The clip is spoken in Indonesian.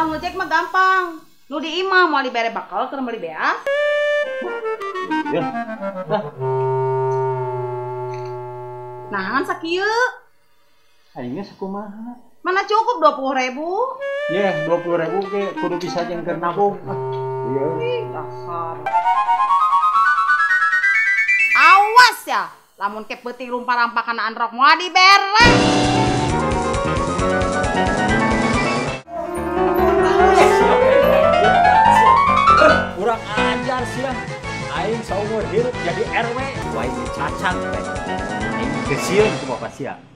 Kalau ngecek mah gampang. Nu di imah mau dibere bakal keur meuli beas. Ya. Nahan sakieu? Aingnya sakumaha? Mana cukup 20.000? Ya, 20.000 ge kudu bisa jeung nabung. Iya. Dasar. Awas ya, lamun ke peuting rumpah-rampakan androk moal dibere. Kurang ajar sih aing saumur hidup jadi RW wae cacang teh aing geusieun kumaha sia